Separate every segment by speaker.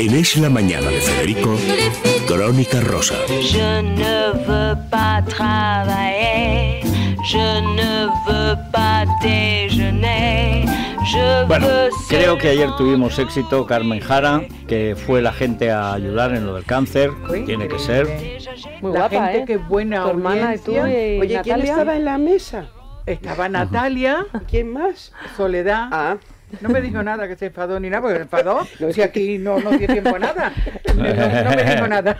Speaker 1: En Es la Mañana de Federico, Crónica Rosa.
Speaker 2: Je ne veux pas travailler, je ne veux pas déjeuner.
Speaker 3: Bueno, creo que ayer tuvimos éxito, Carmen Jara, que fue la gente a ayudar en lo del cáncer, tiene que ser.
Speaker 4: Muy
Speaker 5: La
Speaker 4: guapa,
Speaker 5: gente, qué buena
Speaker 4: Tu hermana y tú
Speaker 5: audiencia.
Speaker 4: y
Speaker 6: Oye, ¿quién
Speaker 4: Natalia.
Speaker 6: estaba en la mesa?
Speaker 5: Estaba Natalia,
Speaker 6: ¿Quién más?
Speaker 5: Soledad.
Speaker 6: Ah,
Speaker 5: No me dijo nada que se enfadó ni nada, porque se enfadó. Si aquí no dio tiempo a nada. No me dijo nada.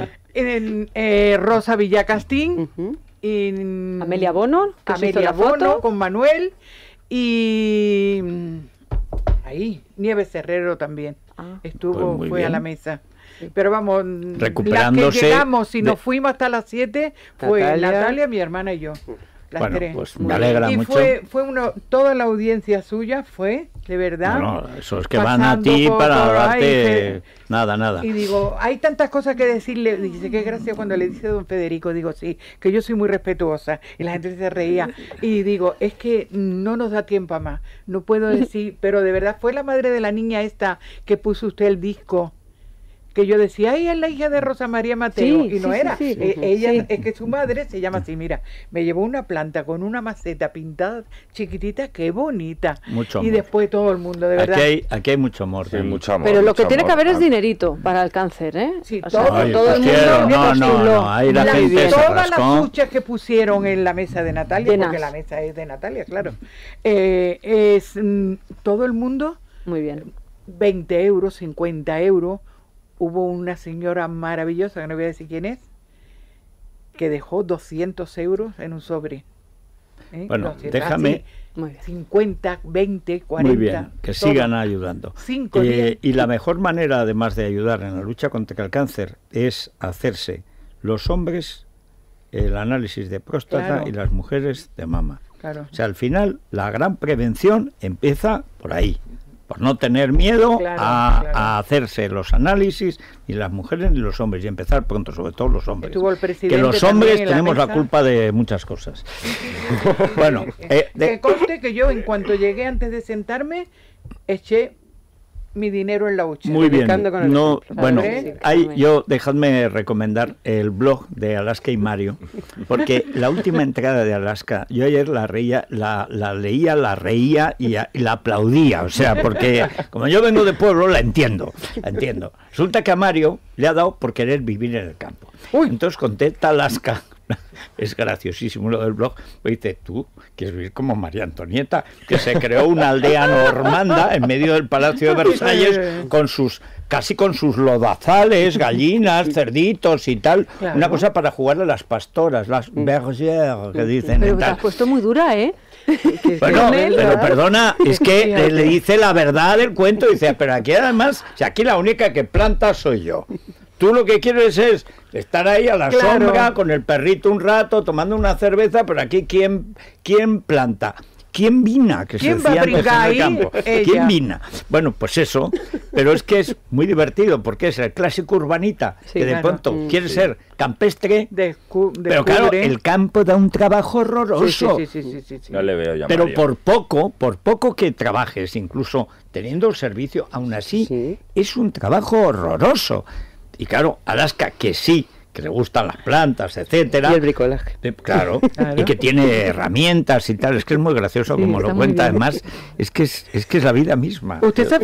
Speaker 5: Rosa Villacastín.
Speaker 6: ujú.
Speaker 5: Y
Speaker 4: Amelia Bono, que se hizo
Speaker 5: Amelia
Speaker 4: la foto.
Speaker 5: Bono con Manuel. Y ahí, Nieves Herrero también.
Speaker 4: Ah.
Speaker 5: Estuvo,
Speaker 3: Pues muy
Speaker 5: fue
Speaker 3: bien.
Speaker 5: a la mesa. Pero vamos,
Speaker 3: Recuperándose
Speaker 5: las que llegamos y
Speaker 3: de-
Speaker 5: nos fuimos hasta las 7 fue
Speaker 6: Natalia.
Speaker 5: Natalia, mi hermana y yo. Las
Speaker 3: Bueno,
Speaker 5: tres.
Speaker 3: pues me alegra
Speaker 5: Y
Speaker 3: mucho.
Speaker 5: fue toda la audiencia suya fue, de verdad.
Speaker 3: No, eso es que van a
Speaker 5: pasando
Speaker 3: ti
Speaker 5: por
Speaker 3: para
Speaker 5: ahí,
Speaker 3: darte nada.
Speaker 5: Y digo, hay tantas cosas que decirle. Dice, qué gracia cuando le dice don Federico. Digo, sí, que yo soy muy respetuosa. Y la gente se reía. Y digo, es que no nos da tiempo a más. No puedo decir, pero de verdad fue la madre de la niña esta que puso usted el disco. Que yo decía, ay, es la hija de Rosa María Mateo.
Speaker 4: Sí,
Speaker 5: Y no
Speaker 4: sí,
Speaker 5: era.
Speaker 4: sí, sí.
Speaker 5: Ella,
Speaker 4: Sí.
Speaker 5: es que su madre se llama así. Mira, me llevó una planta con una maceta pintada chiquitita, qué bonita.
Speaker 3: Mucho
Speaker 5: Y
Speaker 3: amor.
Speaker 5: después todo el mundo, de verdad.
Speaker 3: Aquí hay mucho amor.
Speaker 7: Sí,
Speaker 3: también.
Speaker 7: mucho amor.
Speaker 4: Pero lo que
Speaker 7: mucho
Speaker 4: tiene que
Speaker 7: amor.
Speaker 4: haber es dinerito para el cáncer, ¿eh?
Speaker 5: Sí,
Speaker 4: O sea,
Speaker 5: todo-
Speaker 3: Oye,
Speaker 4: todo el mundo
Speaker 3: pusieron, no,
Speaker 4: postuló.
Speaker 3: ahí la
Speaker 5: Las-
Speaker 3: gente se
Speaker 5: todas las
Speaker 3: rascó.
Speaker 5: cuchas que pusieron en la mesa de Natalia,
Speaker 4: Llenas.
Speaker 5: porque la mesa es de Natalia, claro, todo el mundo,
Speaker 4: Muy bien.
Speaker 5: 20 euros, 50 euros. Hubo una señora maravillosa, que no voy a decir quién es, que dejó 200 euros en un sobre.
Speaker 3: Bueno,
Speaker 5: 200,
Speaker 3: déjame-
Speaker 5: así,
Speaker 4: Muy bien.
Speaker 5: 50, 20, 40.
Speaker 3: Muy bien, que
Speaker 5: todo.
Speaker 3: sigan ayudando.
Speaker 5: 5 días.
Speaker 3: Y la mejor manera, además de ayudar en la lucha contra el cáncer, es hacerse los hombres el análisis de próstata
Speaker 5: Claro.
Speaker 3: y las mujeres de mama.
Speaker 5: Claro.
Speaker 3: O sea, al final, la gran prevención empieza por ahí. Por no tener miedo
Speaker 5: Claro,
Speaker 3: a
Speaker 5: claro.
Speaker 3: hacerse los análisis, ni las mujeres ni los hombres, y empezar pronto, sobre todo los hombres.
Speaker 5: Estuvo el presidente
Speaker 3: Que los
Speaker 5: también
Speaker 3: hombres
Speaker 5: en la
Speaker 3: tenemos la
Speaker 5: mesa.
Speaker 3: culpa de muchas cosas. Bueno,
Speaker 5: Que conste que yo, en cuanto llegué antes de sentarme, eché mi dinero en la hucha.
Speaker 3: muy bien.
Speaker 6: predicando con el
Speaker 3: No,
Speaker 6: ejemplo.
Speaker 3: bueno,
Speaker 5: ¿Hombre?
Speaker 3: dejadme recomendar el blog de Alaska y Mario, porque la última entrada de Alaska, yo ayer la leía, la reía y la aplaudía, o sea, porque como yo vengo de pueblo, la entiendo. Resulta que a Mario le ha dado por querer vivir en el campo. Entonces contesta Alaska. Es graciosísimo lo del blog. Pues dice, tú quieres vivir como María Antonieta, que se creó una aldea normanda en medio del Palacio de Versalles casi con sus lodazales, gallinas, cerditos y tal.
Speaker 5: Claro.
Speaker 3: Una cosa para jugar a las pastoras, las bergères que dicen.
Speaker 4: Pero
Speaker 3: y
Speaker 4: te
Speaker 3: tal.
Speaker 4: has puesto muy dura, ¿eh?
Speaker 3: Bueno, pero perdona, es que
Speaker 5: Fíjate.
Speaker 3: le dice la verdad del cuento, dice, pero aquí además, si aquí la única que planta soy yo. Tú lo que quieres es estar ahí a la
Speaker 5: Claro.
Speaker 3: sombra con el perrito un rato tomando una cerveza, pero aquí ¿quién planta? ¿Quién vina? Que
Speaker 5: ¿Quién
Speaker 3: se
Speaker 5: va a
Speaker 3: decía antes
Speaker 5: brincar
Speaker 3: en el
Speaker 5: ahí?
Speaker 3: campo.
Speaker 5: Ella.
Speaker 3: ¿Quién vina? Bueno, pues eso, pero es que es muy divertido porque es el clásico urbanita
Speaker 4: Sí,
Speaker 3: que de
Speaker 5: claro.
Speaker 3: pronto quiere ser campestre, pero claro,
Speaker 5: Descubre.
Speaker 3: el campo da un trabajo horroroso.
Speaker 5: Sí.
Speaker 7: No le veo ya.
Speaker 3: Pero
Speaker 7: Mario.
Speaker 3: por poco que trabajes, incluso teniendo el servicio, aún así
Speaker 6: Sí.
Speaker 3: es un trabajo horroroso. Y claro, Alaska, que sí, que le gustan las plantas, etcétera.
Speaker 6: Y el bricolaje.
Speaker 3: Claro,
Speaker 5: Claro.
Speaker 3: y que tiene herramientas y tal, es que es muy gracioso
Speaker 4: Sí,
Speaker 3: como
Speaker 4: está
Speaker 3: lo
Speaker 4: muy
Speaker 3: cuenta,
Speaker 4: bien.
Speaker 3: además, es que es la vida misma.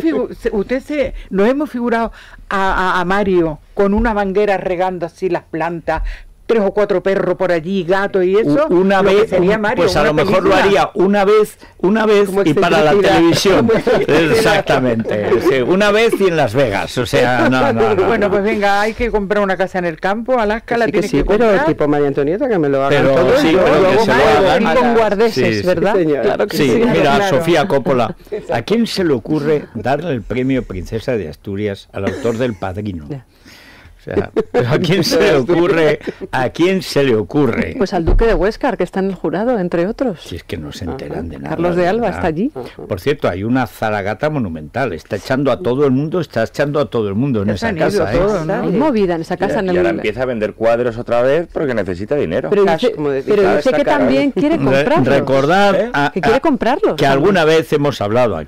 Speaker 5: Nos hemos figurado a Mario con una manguera regando así las plantas, 3 o 4 perros por allí, gatos y eso.
Speaker 3: Una
Speaker 5: lo que
Speaker 3: vez,
Speaker 5: sería Mario,
Speaker 3: pues a
Speaker 5: una
Speaker 3: lo mejor lo
Speaker 5: película.
Speaker 3: haría una vez
Speaker 6: Como
Speaker 3: y para la
Speaker 6: excentricidad.
Speaker 3: televisión.
Speaker 6: Como excentricidad.
Speaker 3: Exactamente, sí, una vez y en Las Vegas, o sea, no.
Speaker 5: Bueno, pues venga, hay que comprar una casa en el campo, Alaska la
Speaker 6: Sí que
Speaker 5: tienes
Speaker 6: sí,
Speaker 5: que
Speaker 6: pero
Speaker 5: comprar.
Speaker 6: tipo María Antonieta, que me lo hagan
Speaker 3: Pero
Speaker 6: todo.
Speaker 3: sí,
Speaker 6: y yo
Speaker 3: pero que
Speaker 6: luego
Speaker 3: se lo
Speaker 6: me hago
Speaker 3: hagan.
Speaker 6: a
Speaker 4: Con
Speaker 6: la-
Speaker 4: guardeses,
Speaker 3: Sí,
Speaker 4: ¿verdad?
Speaker 6: sí, señora.
Speaker 4: Claro que
Speaker 3: Sí,
Speaker 4: sí.
Speaker 3: mira,
Speaker 5: claro.
Speaker 3: Sofía Coppola, ¿a quién se le ocurre darle el premio Princesa de Asturias al autor del Padrino?
Speaker 4: Ya.
Speaker 3: O sea, ¿a quién se le ocurre? ¿A quién se le ocurre?
Speaker 4: Pues al duque de Huéscar, que está en el jurado, entre otros.
Speaker 3: Si es que no se enteran de nada.
Speaker 4: Carlos de Alba
Speaker 3: verdad.
Speaker 4: está allí.
Speaker 3: Por cierto, hay una zaragata monumental. Está echando a todo el mundo en
Speaker 5: Ya se
Speaker 3: esa
Speaker 5: han ido
Speaker 3: casa.
Speaker 5: todos, ¿no?
Speaker 4: Hay movida en esa casa.
Speaker 7: Y
Speaker 4: en
Speaker 7: ahora
Speaker 4: el...
Speaker 7: empieza a vender cuadros otra vez porque necesita dinero.
Speaker 4: Pero
Speaker 6: Cash,
Speaker 4: dice,
Speaker 6: como decía,
Speaker 4: pero dice
Speaker 6: está
Speaker 4: que
Speaker 6: caro.
Speaker 4: también quiere comprarlos.
Speaker 3: Recordad
Speaker 7: ¿Eh?
Speaker 4: Que quiere comprarlos
Speaker 3: que
Speaker 4: también.
Speaker 3: alguna vez hemos hablado aquí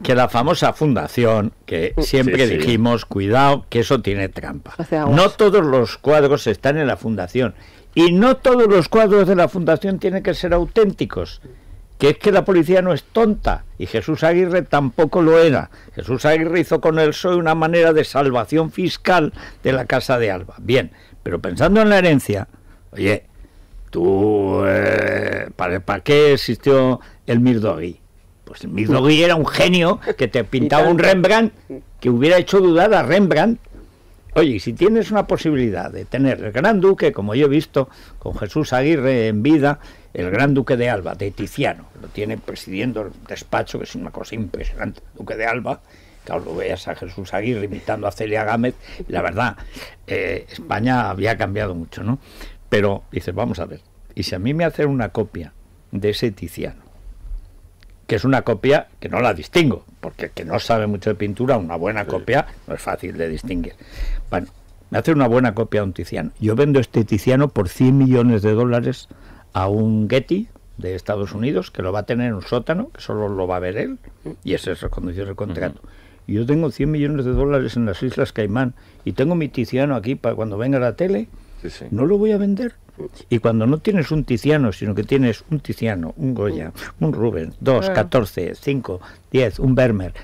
Speaker 3: que la famosa fundación, que siempre
Speaker 7: Sí.
Speaker 3: dijimos, cuidado, que eso tiene trampa.
Speaker 4: Hace aguas.
Speaker 3: No todos los cuadros están en la fundación. Y no todos los cuadros de la fundación tienen que ser auténticos. Que es que la policía no es tonta. Y Jesús Aguirre tampoco lo era. Jesús Aguirre hizo con el PSOE una manera de salvación fiscal de la Casa de Alba. Bien, pero pensando en la herencia, oye, tú, ¿para qué existió el Mirdogui? Pues el Mirdogui era un genio que te pintaba un Rembrandt que hubiera hecho dudar a Rembrandt. Oye, y si tienes una posibilidad de tener el Gran Duque, como yo he visto con Jesús Aguirre en vida, el Gran Duque de Alba, de Tiziano, lo tiene presidiendo el despacho, que es una cosa impresionante, el Duque de Alba. Claro, lo veas a Jesús Aguirre imitando a Celia Gámez, y la verdad, España había cambiado mucho, ¿no? Pero dices, vamos a ver, y si a mí me hacen una copia de ese Tiziano, que es una copia que no la distingo, porque el que no sabe mucho de pintura, una buena copia no es fácil de distinguir. Bueno, me hace una buena copia de un Tiziano. Yo vendo este Tiziano por $100 millones a un Getty de Estados Unidos, que lo va a tener en un sótano, que solo lo va a ver él, y ese es el condición del contrato. Y yo tengo $100 millones en las Islas Caimán, y tengo mi Tiziano aquí para cuando venga la tele,
Speaker 7: Sí.
Speaker 3: no lo voy a vender. Y cuando no tienes un Tiziano, sino que tienes un Tiziano, un Goya, un Rubens, 2, 14, 5, 10, un Vermeer,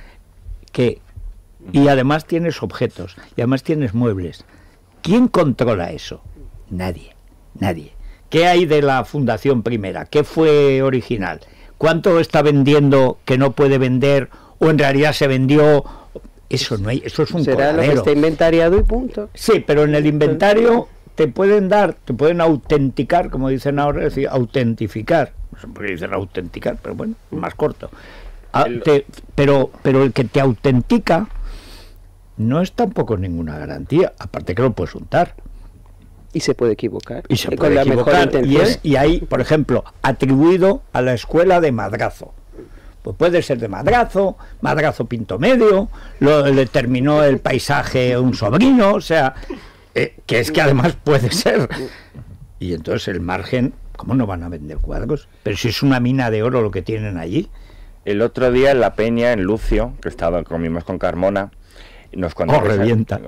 Speaker 3: y además tienes objetos, y además tienes muebles, ¿quién controla eso? Nadie. ¿Qué hay de la fundación primera? ¿Qué fue original? ¿Cuánto está vendiendo que no puede vender o en realidad se vendió? Eso no hay, eso es un
Speaker 6: Será lo que
Speaker 3: coladero.
Speaker 6: está inventariado y punto.
Speaker 3: Sí, pero en el inventario te pueden autenticar, como dicen ahora, es decir, autentificar. No sé por qué dicen autenticar, pero bueno, más corto. Pero el que te autentica no es tampoco ninguna garantía, aparte que lo puedes untar.
Speaker 6: Y se puede equivocar.
Speaker 3: Y se
Speaker 6: con
Speaker 3: puede
Speaker 6: la mejor
Speaker 3: equivocar.
Speaker 6: intención.
Speaker 3: Y hay, por ejemplo, atribuido a la escuela de Madrazo. Pues puede ser de Madrazo Pinto Medio, le terminó el paisaje un sobrino, o sea, que es que además puede ser. Y entonces el margen, ¿cómo no van a vender cuadros? Pero si es una mina de oro lo que tienen allí.
Speaker 7: El otro día en La Peña, en Lucio, que comimos con Carmona, nos contó que
Speaker 3: revienta.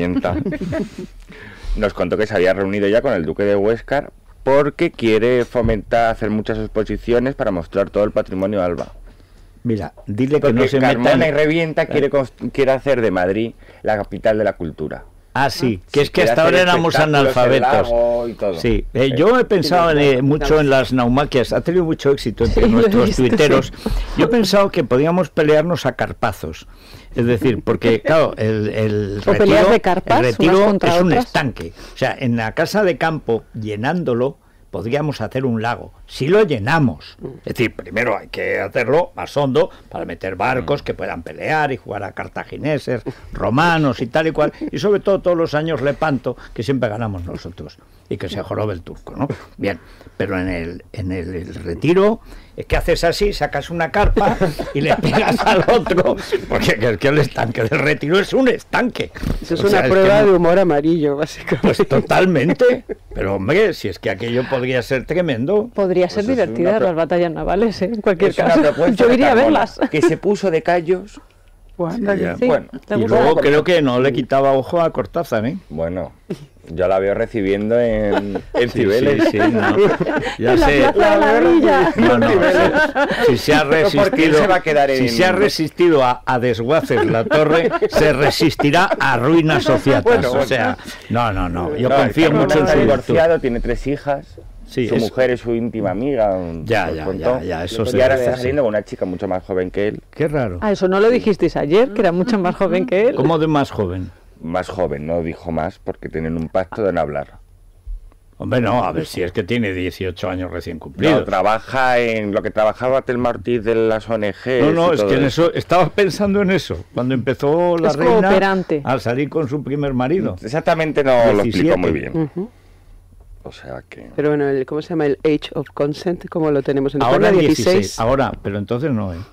Speaker 7: Nos contó que se había reunido ya con el Duque de Huéscar porque quiere fomentar, hacer muchas exposiciones para mostrar todo el patrimonio de Alba.
Speaker 3: Mira, dile que
Speaker 7: Porque
Speaker 3: no se
Speaker 7: Carmona
Speaker 3: metan.
Speaker 7: y Revienta quiere hacer de Madrid la capital de la cultura.
Speaker 3: Ah, sí, que es que
Speaker 7: Quiere
Speaker 3: hasta
Speaker 7: hacer
Speaker 3: ahora éramos
Speaker 7: espectáculos, el
Speaker 3: analfabetos.
Speaker 7: lago y todo.
Speaker 3: Sí, yo he pensado mucho en las naumaquias, ha tenido mucho éxito entre
Speaker 4: Sí, lo he
Speaker 3: nuestros
Speaker 4: visto,
Speaker 3: tuiteros.
Speaker 4: sí.
Speaker 3: Yo he pensado que podíamos pelearnos a carpazos. Es decir, porque claro, el
Speaker 4: O peleas
Speaker 3: retiro,
Speaker 4: de carpas,
Speaker 3: el retiro
Speaker 4: unas contra
Speaker 3: es un
Speaker 4: otras.
Speaker 3: estanque. O sea, en la casa de campo, llenándolo, podríamos hacer un lago. Si lo llenamos. Es decir, primero hay que hacerlo más hondo para meter barcos que puedan pelear y jugar a cartagineses, romanos y tal y cual. Y sobre todo todos los años Lepanto, que siempre ganamos nosotros. Y que se jorobe el turco, ¿no? Bien, pero en el retiro es que haces así, sacas una carpa y le pegas al otro, porque es que el estanque del retiro es un estanque.
Speaker 6: Eso es
Speaker 3: O sea,
Speaker 6: una
Speaker 3: que
Speaker 6: prueba
Speaker 3: no-
Speaker 6: de humor amarillo, básicamente.
Speaker 3: Pues totalmente, pero hombre, si es que aquello podría ser tremendo.
Speaker 4: Podría ser
Speaker 7: Pues es
Speaker 4: divertida
Speaker 7: una
Speaker 4: las batallas navales, ¿eh? En cualquier
Speaker 7: Es una
Speaker 4: caso.
Speaker 7: propuesta
Speaker 4: Yo
Speaker 7: de
Speaker 4: iría a
Speaker 7: Carmona,
Speaker 4: verlas.
Speaker 7: que se puso de callos.
Speaker 5: Pues anda,
Speaker 3: Ya.
Speaker 4: Sí,
Speaker 7: Bueno,
Speaker 4: ¿te
Speaker 3: Y
Speaker 4: gusta?
Speaker 3: luego creo que no le quitaba ojo a Cortázar, ¿eh?
Speaker 7: Bueno, yo la veo recibiendo en
Speaker 3: Sí,
Speaker 7: Cibeles.
Speaker 3: sí, no. Ya
Speaker 4: En la
Speaker 3: sé.
Speaker 4: Plaza de la Villa.
Speaker 3: No, si se ha
Speaker 7: ¿Por qué
Speaker 3: resistido,
Speaker 7: se va a quedar en-
Speaker 3: si se ha resistido a desguaces la torre, se resistirá a ruinas sociatas.
Speaker 7: Bueno,
Speaker 3: O sea, no. Yo
Speaker 7: No,
Speaker 3: confío
Speaker 7: Carmona
Speaker 3: mucho en
Speaker 7: está
Speaker 3: su virtud.
Speaker 7: divorciado, tiene 3 hijas.
Speaker 3: Sí,
Speaker 7: Su
Speaker 3: es-
Speaker 7: mujer es su íntima amiga.
Speaker 3: Ya,
Speaker 7: nos
Speaker 3: ya,
Speaker 7: contó.
Speaker 3: eso
Speaker 7: Y
Speaker 3: se
Speaker 7: ahora
Speaker 3: dice,
Speaker 7: está
Speaker 3: sí.
Speaker 7: saliendo con una chica mucho más joven que él.
Speaker 3: Qué raro.
Speaker 4: Ah, eso no lo dijisteis ayer, que era mucho más joven que él.
Speaker 3: ¿Cómo de más joven?
Speaker 7: Más joven, no dijo más porque tienen un pacto de no hablar.
Speaker 3: Hombre, no, a ver si es que tiene 18 años recién
Speaker 7: No,
Speaker 3: cumplidos.
Speaker 7: trabaja en lo que trabajaba Telma Ortiz de las ONGs.
Speaker 3: No,
Speaker 7: y
Speaker 3: es
Speaker 7: todo
Speaker 3: que en eso estaba pensando en eso. Cuando empezó la
Speaker 4: Es
Speaker 3: reina
Speaker 4: cooperante.
Speaker 3: a salir con su primer marido.
Speaker 7: Exactamente no lo
Speaker 3: 17.
Speaker 7: explico muy bien.
Speaker 6: Ujú.
Speaker 7: O sea que...
Speaker 6: Pero bueno, ¿cómo se llama? El Age of Consent, ¿cómo lo tenemos en
Speaker 3: Ahora
Speaker 6: España?
Speaker 3: 16. Ahora, pero entonces no, ¿eh?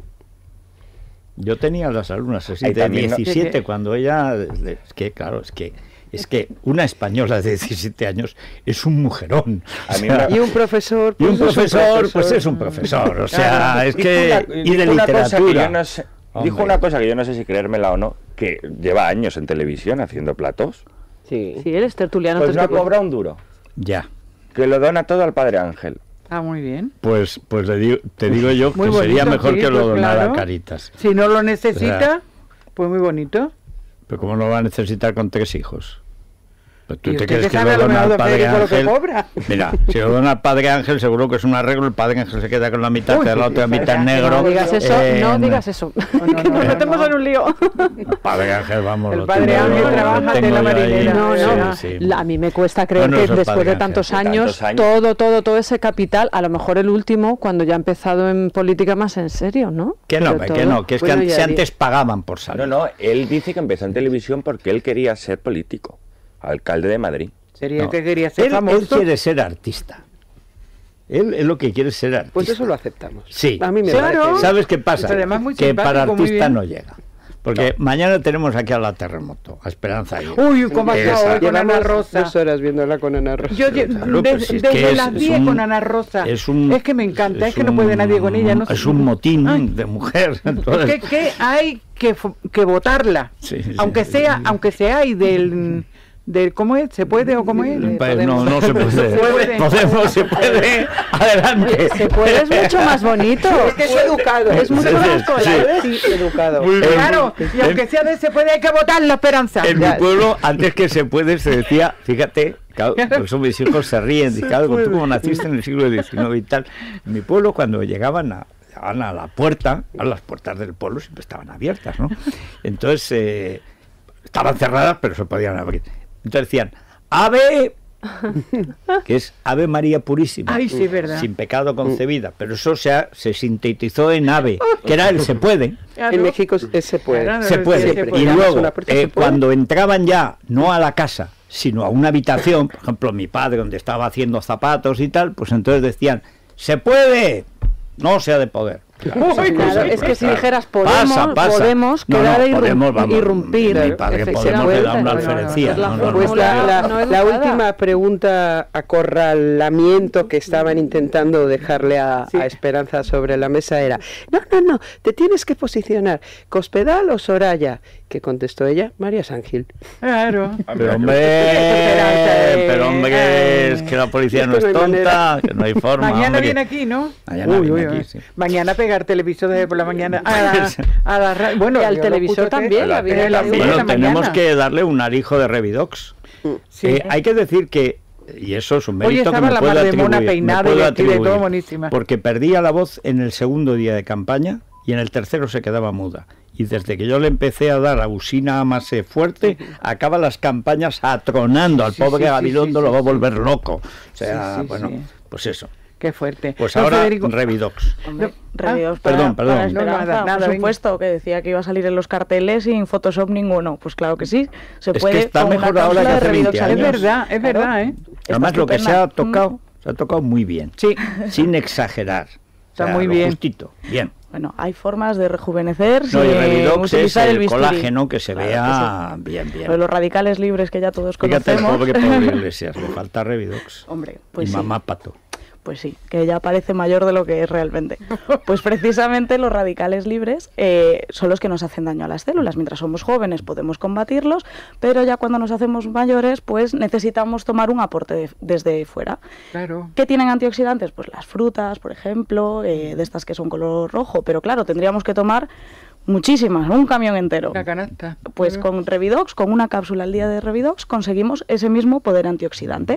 Speaker 3: Yo tenía las alumnas así
Speaker 7: Ahí
Speaker 3: de
Speaker 7: también, ¿no?
Speaker 3: 17 cuando ella... Es que, claro, es que una española de 17 años es un mujerón.
Speaker 7: A mí
Speaker 3: O sea,
Speaker 7: me-
Speaker 6: Y un profesor,
Speaker 3: y un
Speaker 6: pues, es
Speaker 3: profesor, pues es un profesor. O sea,
Speaker 7: Claro.
Speaker 3: es
Speaker 7: Dijo
Speaker 3: que...
Speaker 7: una-
Speaker 3: Y de
Speaker 7: dijo una cosa que
Speaker 3: literatura.
Speaker 7: yo no sé, Dijo
Speaker 3: Hombre.
Speaker 7: una cosa que yo no sé si creérmela o no, que lleva años en televisión haciendo platos.
Speaker 6: Sí.
Speaker 4: Sí, él es tertuliano.
Speaker 7: Pues no
Speaker 4: entonces,
Speaker 7: cobra un duro.
Speaker 3: Ya.
Speaker 7: Que lo dona todo al Padre Ángel.
Speaker 5: Ah, muy bien.
Speaker 3: Pues te digo yo
Speaker 5: Muy
Speaker 3: que sería
Speaker 5: bonito,
Speaker 3: mejor
Speaker 5: sí,
Speaker 3: que lo
Speaker 5: pues
Speaker 3: donara
Speaker 5: claro.
Speaker 3: a Caritas.
Speaker 5: Si no lo necesita,
Speaker 3: O sea,
Speaker 5: pues muy bonito.
Speaker 3: Pero ¿cómo lo va a necesitar con 3 hijos? Pues ¿tú
Speaker 5: ¿Y
Speaker 3: te
Speaker 5: usted
Speaker 3: crees
Speaker 5: qué
Speaker 3: que
Speaker 5: sabe
Speaker 3: lo
Speaker 5: a lo
Speaker 3: dona
Speaker 5: mejor
Speaker 3: al
Speaker 5: don
Speaker 3: Padre
Speaker 5: Federico lo que
Speaker 3: Ángel?
Speaker 5: cobra?
Speaker 3: Mira, si lo dona al Padre Ángel, seguro que es un arreglo. El Padre Ángel se queda con la mitad,
Speaker 5: Uy,
Speaker 3: te da la otra
Speaker 5: sí,
Speaker 3: mitad en
Speaker 5: Padre Ángel,
Speaker 3: negro.
Speaker 4: No digas eso, no digas eso.
Speaker 5: no,
Speaker 4: que nos
Speaker 5: no,
Speaker 4: metemos
Speaker 5: no.
Speaker 4: en un lío.
Speaker 3: El Padre Ángel, vamos.
Speaker 5: El
Speaker 3: lo
Speaker 5: Padre
Speaker 3: tengo
Speaker 5: Ángel
Speaker 3: yo-
Speaker 5: trabaja
Speaker 3: lo
Speaker 5: de
Speaker 3: tengo
Speaker 5: la
Speaker 3: yo ahí.
Speaker 5: marinera.
Speaker 4: No, no,
Speaker 3: Sí, sí.
Speaker 4: a mí me cuesta creer
Speaker 3: Bueno,
Speaker 4: que
Speaker 3: eso es
Speaker 4: después
Speaker 3: Padre
Speaker 4: de
Speaker 3: Ángel.
Speaker 4: tantos
Speaker 7: De
Speaker 4: años,
Speaker 7: tantos años.
Speaker 4: todo ese capital, a lo mejor el último, cuando ya ha empezado en política más en serio, ¿no?
Speaker 3: Que no,
Speaker 4: Pero
Speaker 3: que
Speaker 4: todo-
Speaker 3: no, que es
Speaker 6: Bueno,
Speaker 3: que
Speaker 6: ya
Speaker 3: antes pagaban por salir.
Speaker 7: No, él dice que empezó en televisión porque él quería ser político. Alcalde de Madrid.
Speaker 5: Sería
Speaker 3: No.
Speaker 5: que quería ser
Speaker 3: Él
Speaker 5: famoso.
Speaker 3: quiere ser artista. Él lo que quiere es ser artista.
Speaker 6: Pues eso lo aceptamos.
Speaker 3: Sí.
Speaker 6: A mí me
Speaker 5: Claro.
Speaker 6: parece bien.
Speaker 3: ¿Sabes qué pasa?
Speaker 5: Pero además muy
Speaker 3: Que para
Speaker 5: simpático, muy
Speaker 3: artista
Speaker 5: bien.
Speaker 3: no llega. Porque mañana tenemos aquí a la Terremoto, a Esperanza Aguirre.
Speaker 5: Uy, ¿cómo ha estado
Speaker 3: Esa.
Speaker 5: hoy con Ana
Speaker 6: Llevamos
Speaker 5: Rosa?
Speaker 6: 2 horas viéndola con Ana Rosa.
Speaker 5: Yo
Speaker 3: Claro, pues si es
Speaker 5: desde
Speaker 3: que
Speaker 5: las
Speaker 3: es
Speaker 5: 10
Speaker 3: un-
Speaker 5: con Ana Rosa.
Speaker 3: Es
Speaker 5: que me encanta, es que no puede nadie con ella. No sé.
Speaker 3: Es un motín
Speaker 5: Ay.
Speaker 3: de mujer. Entonces,
Speaker 5: Es que hay que votarla.
Speaker 3: Sí, sí,
Speaker 5: aunque
Speaker 3: sí.
Speaker 5: sea y del ¿cómo es? ¿Se puede o cómo es?
Speaker 3: pues no se puede.
Speaker 5: Se puede.
Speaker 3: Podemos, se puede. Adelante.
Speaker 4: Se puede, es mucho más bonito.
Speaker 6: Es que es educado.
Speaker 4: Es mucho
Speaker 3: Sí,
Speaker 4: más
Speaker 3: sí,
Speaker 4: colado.
Speaker 6: Sí, educado.
Speaker 3: Muy bien.
Speaker 5: Claro, y aunque sea de se puede, hay que votar la Esperanza.
Speaker 3: En mi pueblo, antes que se puede, se decía, fíjate, claro, por eso mis hijos se ríen, y claro, tú como naciste en el siglo XIX y tal, en mi pueblo cuando llegaban a la puerta, a las puertas del pueblo siempre estaban abiertas, ¿no? Entonces, estaban cerradas, pero se podían abrir. Entonces decían, ¡Ave! Que es Ave María Purísima.
Speaker 5: Ay, sí, verdad.
Speaker 3: Sin pecado concebida, pero eso se sintetizó en Ave, que era el se puede.
Speaker 5: Claro.
Speaker 6: En México se puede.
Speaker 5: Claro.
Speaker 3: Se puede.
Speaker 5: Siempre.
Speaker 3: Y
Speaker 6: Llamas a
Speaker 3: luego,
Speaker 6: una puerta, ¿se puede?
Speaker 3: cuando entraban ya, no a la casa, sino a una habitación, por ejemplo, mi padre, donde estaba haciendo zapatos y tal, pues entonces decían, ¡se puede! No se ha de poder. Claro,
Speaker 5: Uy,
Speaker 4: Claro, es que si dijeras Podemos, Podemos
Speaker 3: No,
Speaker 4: quedar
Speaker 3: no, Podemos, vamos,
Speaker 4: irrumpir.
Speaker 3: Mi padre Podemos le da una alferecía.
Speaker 4: Es la
Speaker 3: no, no,
Speaker 6: Pues
Speaker 4: fórmula
Speaker 3: no.
Speaker 4: no
Speaker 6: la
Speaker 4: educada.
Speaker 6: última pregunta, acorralamiento que estaban intentando dejarle a Esperanza sobre la mesa era, no, te tienes que posicionar, ¿Cospedal o Soraya? ¿Qué contestó ella? María Sángil.
Speaker 5: Claro.
Speaker 3: Pero
Speaker 5: Esperanza,
Speaker 3: hombre, es que la policía no
Speaker 6: Es que
Speaker 3: es
Speaker 6: no hay
Speaker 3: tonta, que no hay forma.
Speaker 5: Mañana
Speaker 3: hombre.
Speaker 5: viene aquí, ¿no?
Speaker 3: Mañana viene aquí, sí.
Speaker 5: Mañana pegar televisor desde por la mañana a la bueno,
Speaker 4: Y al
Speaker 5: yo lo
Speaker 4: televisor
Speaker 5: escucho
Speaker 4: también,
Speaker 5: a
Speaker 4: la vida
Speaker 5: las
Speaker 4: de
Speaker 5: 10 de
Speaker 3: Bueno,
Speaker 5: la
Speaker 3: tenemos
Speaker 5: mañana.
Speaker 3: que darle un arijo de Revidox.
Speaker 5: Sí.
Speaker 3: Hay que decir que, y eso es un
Speaker 5: Hoy
Speaker 3: mérito que
Speaker 5: estaba
Speaker 3: me
Speaker 5: la
Speaker 3: puedo
Speaker 5: mar de mona
Speaker 3: atribuir,
Speaker 5: peinada
Speaker 3: me puedo
Speaker 5: y vestida y todo
Speaker 3: atribuir,
Speaker 5: monísima.
Speaker 3: porque perdía la voz en el segundo día de campaña y en el tercero se quedaba muda. Y desde que yo le empecé a dar a usina más fuerte, acaba las campañas atronando al
Speaker 5: Sí,
Speaker 3: pobre
Speaker 5: sí,
Speaker 3: Gabilondo,
Speaker 5: sí,
Speaker 3: lo va a
Speaker 5: sí.
Speaker 3: volver loco. O sea,
Speaker 5: Sí, sí,
Speaker 3: bueno,
Speaker 5: sí.
Speaker 3: pues eso.
Speaker 5: Qué fuerte.
Speaker 3: Pues
Speaker 5: Don
Speaker 3: ahora
Speaker 5: Federico-
Speaker 3: Revidox.
Speaker 4: Hombre,
Speaker 5: Ah,
Speaker 4: Revidox
Speaker 3: perdón.
Speaker 4: para
Speaker 5: No,
Speaker 4: Esperanza,
Speaker 5: nada,
Speaker 4: por
Speaker 5: venga.
Speaker 4: supuesto, que decía que iba a salir en los carteles sin Photoshop ninguno. Pues claro que sí, se
Speaker 3: Es que
Speaker 4: puede.
Speaker 3: está
Speaker 4: con una
Speaker 3: mejor ahora
Speaker 4: cápsula
Speaker 3: que
Speaker 4: de
Speaker 3: hace
Speaker 4: Revidox
Speaker 3: 20
Speaker 4: al
Speaker 5: Es
Speaker 3: años.
Speaker 4: mes.
Speaker 5: verdad, es
Speaker 4: Claro.
Speaker 5: verdad, ¿eh?
Speaker 4: Está
Speaker 3: Además, lo que se
Speaker 4: estupenda.
Speaker 3: ha tocado, se ha tocado muy bien.
Speaker 5: Sí.
Speaker 3: Sin exagerar.
Speaker 5: Está
Speaker 3: O sea,
Speaker 5: muy
Speaker 3: lo
Speaker 5: bien.
Speaker 3: justito. Bien.
Speaker 4: Bueno, hay formas de rejuvenecer
Speaker 3: No, y
Speaker 4: sin
Speaker 3: Revidox es
Speaker 4: utilizar el
Speaker 3: el
Speaker 4: bisturí.
Speaker 3: colágeno que se
Speaker 4: Claro
Speaker 3: vea
Speaker 4: que
Speaker 3: bien,
Speaker 4: sí.
Speaker 3: bien.
Speaker 4: Lo de los radicales libres que ya todos
Speaker 3: Fíjate el
Speaker 4: conocemos.
Speaker 3: pobre Iglesias, le falta Revidox.
Speaker 4: Hombre,
Speaker 3: Y
Speaker 4: pues sí.
Speaker 3: mamá pato.
Speaker 4: Pues sí, que ya parece mayor de lo que es realmente. Pues precisamente los radicales libres son los que nos hacen daño a las células. Mientras somos jóvenes podemos combatirlos, pero ya cuando nos hacemos mayores, pues necesitamos tomar un aporte desde fuera.
Speaker 5: Claro.
Speaker 4: ¿Qué tienen antioxidantes? Pues las frutas, por ejemplo, de estas que son color rojo. Pero claro, tendríamos que tomar muchísimas, un camión entero.
Speaker 5: La canasta.
Speaker 4: Pues con Revidox, con una cápsula al día de Revidox, conseguimos ese mismo poder antioxidante.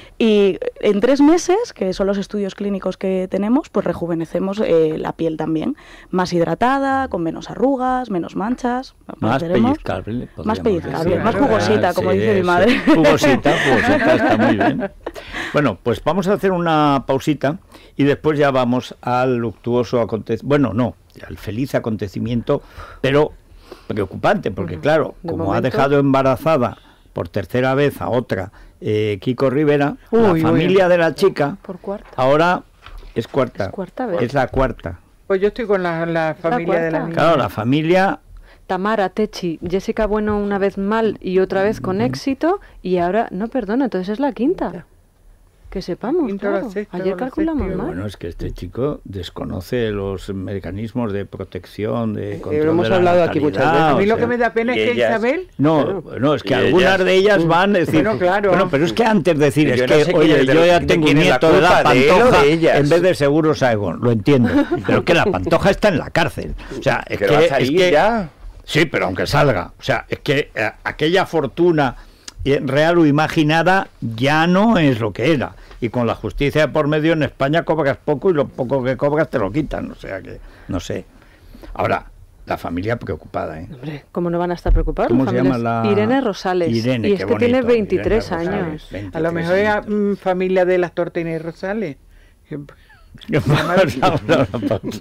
Speaker 4: Y en 3 meses, que son los estudios clínicos que tenemos, pues rejuvenecemos la piel también. Más hidratada, con menos arrugas, menos manchas.
Speaker 3: Más
Speaker 4: Veremos.
Speaker 3: pellizcable.
Speaker 4: Más
Speaker 3: podríamos
Speaker 4: pellizcable,
Speaker 3: decir.
Speaker 5: más
Speaker 4: jugosita, como dice mi
Speaker 3: sí.
Speaker 4: madre.
Speaker 3: Jugosita, está muy bien. Bueno, pues vamos a hacer una pausita y después ya vamos al luctuoso acontecimiento. Bueno, no, al feliz acontecimiento, pero preocupante, porque claro,
Speaker 4: De
Speaker 3: como ha
Speaker 4: momento-
Speaker 3: dejado embarazada por tercera vez a otra, Kiko Rivera,
Speaker 5: Uy,
Speaker 3: la familia de la chica,
Speaker 4: Por cuarta.
Speaker 3: ahora es cuarta.
Speaker 4: Es cuarta vez.
Speaker 3: Es la cuarta.
Speaker 5: Pues yo estoy con la familia de la
Speaker 4: cuarta.
Speaker 5: niña.
Speaker 3: Claro, la familia...
Speaker 4: Tamara, Techi, Jessica Bueno una vez mal y otra vez con éxito, y ahora, no, perdona, entonces es la quinta.
Speaker 8: Que sepamos,
Speaker 5: Quinto, la
Speaker 8: claro.
Speaker 5: sexta,
Speaker 8: Ayer
Speaker 5: la
Speaker 8: calculamos
Speaker 5: séptima.
Speaker 8: mal.
Speaker 3: Bueno, es que este chico desconoce los mecanismos de protección, de control
Speaker 6: lo hemos
Speaker 3: de la
Speaker 6: hablado aquí muchas
Speaker 3: natalidad,
Speaker 6: veces.
Speaker 5: A mí
Speaker 3: o
Speaker 5: lo
Speaker 3: sea,
Speaker 5: que me da pena
Speaker 7: y
Speaker 5: es que
Speaker 7: ellas-
Speaker 5: Isabel...
Speaker 3: No, es que
Speaker 7: Y
Speaker 3: algunas
Speaker 7: ellas-
Speaker 3: de ellas van a decir,
Speaker 5: Bueno, claro.
Speaker 3: bueno, pero es que antes de decir,
Speaker 7: Yo
Speaker 3: es
Speaker 7: no
Speaker 3: que,
Speaker 7: sé quién
Speaker 3: oye,
Speaker 7: es de-
Speaker 3: yo ya
Speaker 7: de
Speaker 3: tengo un
Speaker 7: quién es la
Speaker 3: nieto de la
Speaker 7: culpa, de él o
Speaker 3: Pantoja
Speaker 7: de ellas.
Speaker 3: en vez de Seguro Saigon, lo entiendo, pero que la Pantoja está en la cárcel, o sea, es
Speaker 7: Pero va a
Speaker 3: que,
Speaker 7: salir
Speaker 3: es que
Speaker 7: ya.
Speaker 3: sí, pero aunque salga, o sea, es que aquella fortuna real o imaginada ya no es lo que era, y con la justicia por medio en España cobras poco y lo poco que cobras te lo quitan, o sea que, no sé. Ahora, la familia preocupada, ¿eh?
Speaker 8: Hombre, ¿cómo no van a estar preocupados?
Speaker 3: ¿Cómo
Speaker 8: las
Speaker 3: se llama
Speaker 8: familias?
Speaker 3: la...?
Speaker 8: Irene Rosales.
Speaker 3: Irene,
Speaker 8: y es
Speaker 3: qué
Speaker 8: que tiene
Speaker 3: bonito,
Speaker 8: 23
Speaker 3: Irene Rosales,
Speaker 8: años.
Speaker 3: 23
Speaker 5: A lo mejor es
Speaker 3: añitos.
Speaker 5: familia de las tortas Inés Rosales.
Speaker 3: Vamos a una pausa.